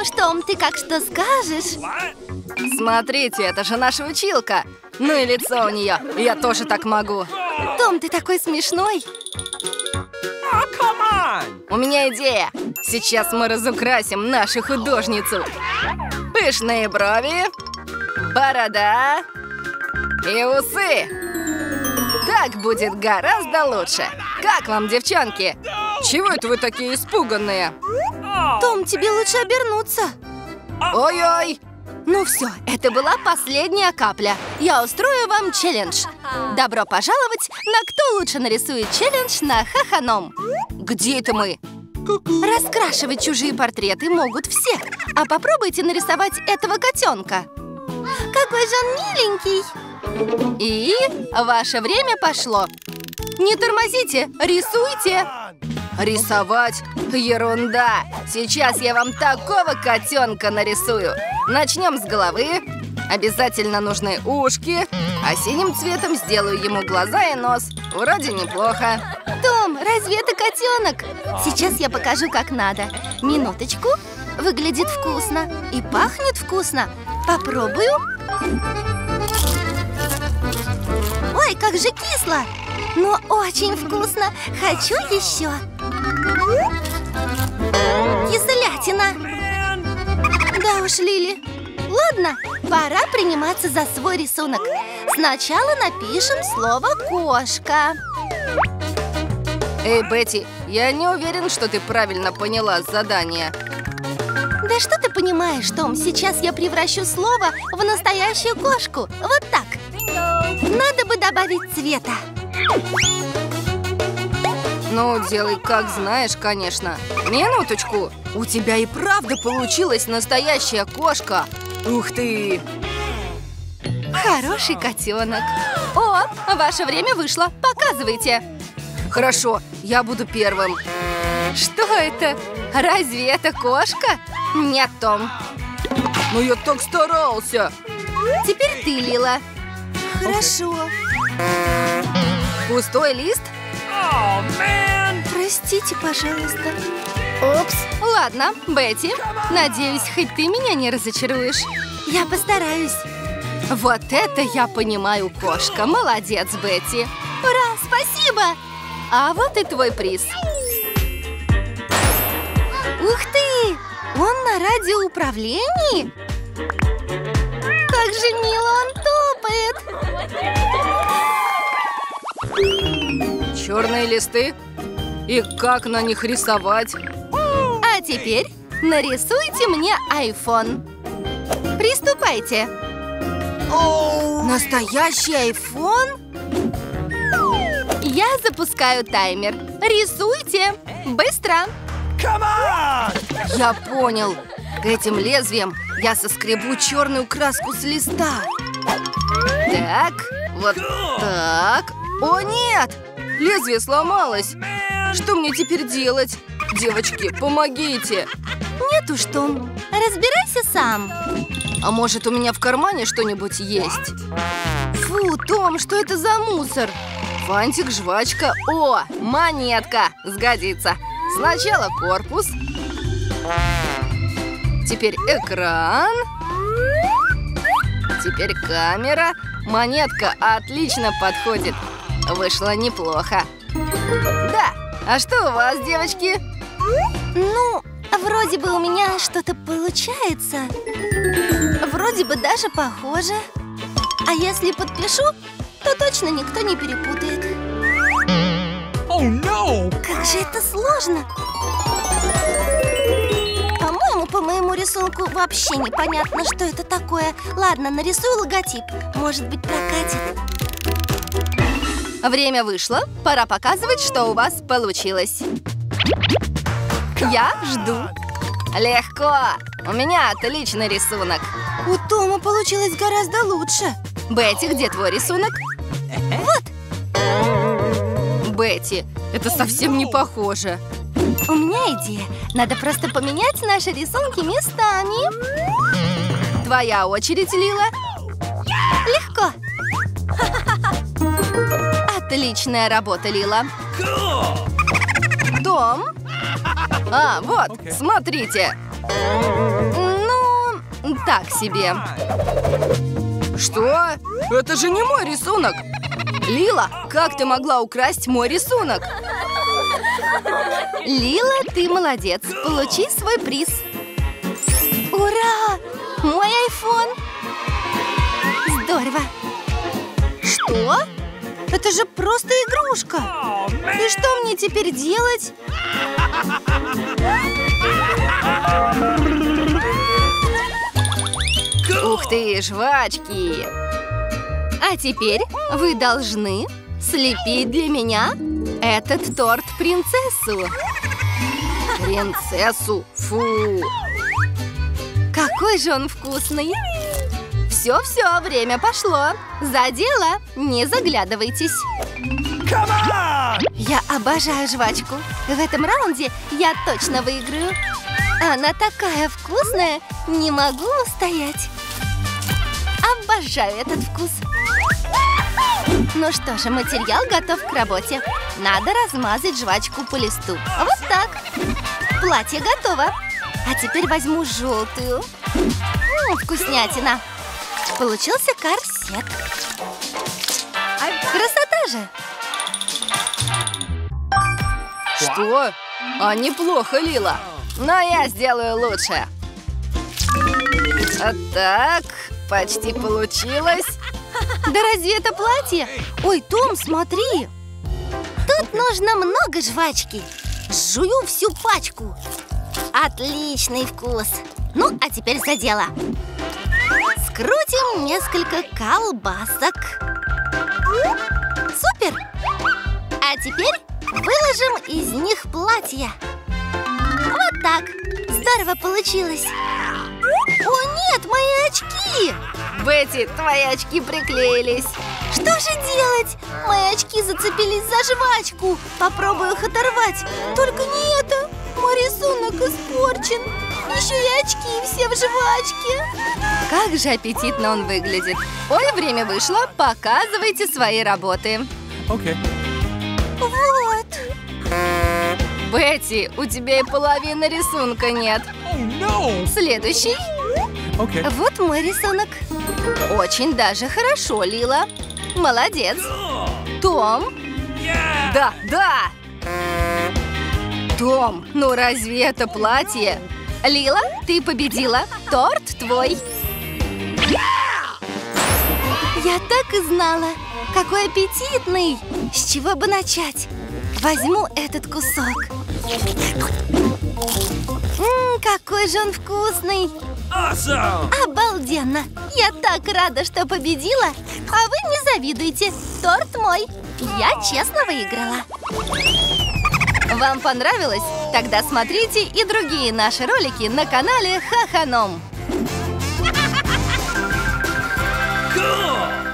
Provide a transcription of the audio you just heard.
уж, Том, ты как что скажешь? Смотрите, это же наша училка. Ну и лицо у нее. Я тоже так могу. Том, ты такой смешной. У меня идея. Сейчас мы разукрасим нашу художницу. Пышные брови, борода и усы. Так будет гораздо лучше. Как вам, девчонки? Чего это вы такие испуганные? Том, тебе лучше обернуться. Ой-ой! Ну все, это была последняя капля. Я устрою вам челлендж. Добро пожаловать на «Кто лучше нарисует» челлендж на Хаханом. Где это мы? Раскрашивать чужие портреты могут все. А попробуйте нарисовать этого котенка. Какой же он миленький. И ваше время пошло. Не тормозите, рисуйте. Рисовать? Ерунда! Сейчас я вам такого котенка нарисую. Начнем с головы. Обязательно нужны ушки. А синим цветом сделаю ему глаза и нос. Вроде неплохо. Том, разве это котенок? Сейчас я покажу, как надо. Минуточку. Выглядит вкусно и пахнет вкусно. Попробую. Ой, как же кисло. Но очень вкусно. Хочу еще. Кислятина. Да уж, Лили. Ладно, пора приниматься за свой рисунок. Сначала напишем слово «кошка». Эй, Бетти, я не уверен, что ты правильно поняла задание. Да что ты понимаешь, Том? Сейчас я превращу слово в настоящую кошку. Вот так. Надо бы добавить цвета. Ну, делай как знаешь, конечно. Минуточку. У тебя и правда получилась настоящая кошка. Ух ты! Хороший котенок. О, ваше время вышло. Показывайте. Хорошо, я буду первым. Что это? Разве это кошка? Нет, Том. Но я так старался. Теперь ты, Лила. Хорошо. Пустой лист? Простите, пожалуйста. Упс. Ладно, Бетти. Надеюсь, хоть ты меня не разочаруешь. Я постараюсь. Вот это я понимаю, кошка. Молодец, Бетти. Ура, спасибо. А вот и твой приз. Ух ты! Он на радиоуправлении? Как же мило он топает! Черные листы? И как на них рисовать? А теперь нарисуйте мне iPhone. Приступайте. Настоящий айфон? Я запускаю таймер. Рисуйте. Быстро. Я понял. Этим лезвием я соскребу черную краску с листа. Так, вот так. О, нет! Лезвие сломалось. Что мне теперь делать? Девочки, помогите. Нет уж, Том. Разбирайся сам. А может, у меня в кармане что-нибудь есть? Фу, Том, что это за мусор? Фантик, жвачка. О, монетка. Сгодится. Сначала корпус. Теперь экран. Теперь камера. Монетка отлично подходит. Вышло неплохо. Да. А что у вас, девочки? Ну, вроде бы у меня что-то получается. Вроде бы даже похоже. А если подпишу, то точно никто не перепутает. Oh, no! Как же это сложно! По-моему, по моему рисунку вообще непонятно, что это такое. Ладно, нарисую логотип. Может быть, прокатит. Время вышло. Пора показывать, что у вас получилось. Я жду. Легко. У меня отличный рисунок. У Тома получилось гораздо лучше. Бетти, где твой рисунок? Вот. Бетти, это совсем не похоже. У меня идея. Надо просто поменять наши рисунки местами. Твоя очередь, Лила. Легко. Отличная работа, Лила. Том? А, вот, смотрите. Так себе. Что? Это же не мой рисунок. Лила, как ты могла украсть мой рисунок? Лила, ты молодец. Получи свой приз. Ура! Мой айфон! Здорово! Что? Это же просто игрушка! И что мне теперь делать? Ух ты, жвачки! А теперь вы должны слепить для меня этот торт-принцессу. Принцессу? Фу! Какой же он вкусный! Все, время пошло. За дело, не заглядывайтесь. Я обожаю жвачку. В этом раунде я точно выиграю. Она такая вкусная, не могу устоять. Обожаю этот вкус. Ну что же, материал готов к работе. Надо размазать жвачку по листу. Вот так. Платье готово. А теперь возьму желтую. Вкуснятина. Получился корсет. Красота же! Что? А неплохо, Лила. Но я сделаю лучше. А так, почти получилось. Да разве это платье? Ой, Том, смотри. Тут нужно много жвачки. Жую всю пачку. Отличный вкус. Ну, а теперь за дело. Скрутим несколько колбасок. Супер! А теперь выложим из них платье. Вот так. Здорово получилось. О нет, мои очки! Бетти, твои очки приклеились. Что же делать? Мои очки зацепились за жвачку. Попробую их оторвать. Только не это. Мой рисунок испорчен. Еще и очки все в жвачке. Как же аппетитно он выглядит. Ой, время вышло. Показывайте свои работы. Okay. Вот. Бетти, у тебя и половины рисунка нет. Oh no! Следующий. Okay. Вот мой рисунок. Очень даже хорошо, Лила. Молодец. Том? Да. Том, ну разве это платье? Лила, ты победила. Торт твой. Я так и знала. Какой аппетитный. С чего бы начать? Возьму этот кусок. Какой же он вкусный. Awesome! Обалденно. Я так рада, что победила. А вы не завидуйте. Торт мой. Я честно выиграла. Вам понравилось? Тогда смотрите и другие наши ролики на канале Хаханом. Cool!